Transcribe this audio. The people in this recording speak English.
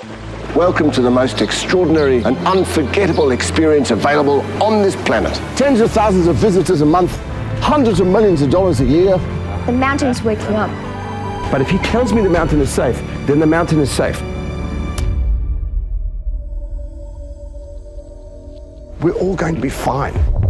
Welcome to the most extraordinary and unforgettable experience available on this planet. Tens of thousands of visitors a month, hundreds of millions of dollars a year. The mountain's waking up. But if he tells me the mountain is safe, then the mountain is safe. We're all going to be fine.